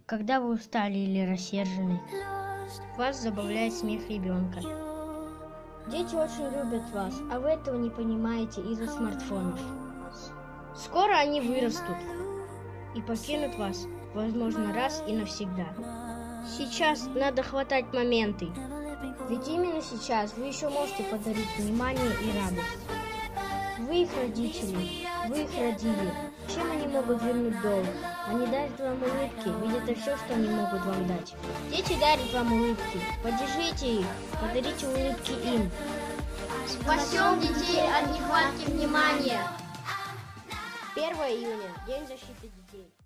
Когда вы устали или рассержены, вас забавляет смех ребенка. Дети очень любят вас, а вы этого не понимаете из-за смартфонов. Скоро они вырастут и покинут вас, возможно, раз и навсегда. Сейчас надо хватать моменты, ведь именно сейчас вы еще можете подарить внимание и радость. Вы их родители, вы их родили. Чем они могут вернуть долг? Они дарят вам улыбки, ведь это все, что они могут вам дать. Дети дарят вам улыбки. Поддержите их, подарите улыбки им. Спасем детей от нехватки внимания. 1 июня – День защиты детей.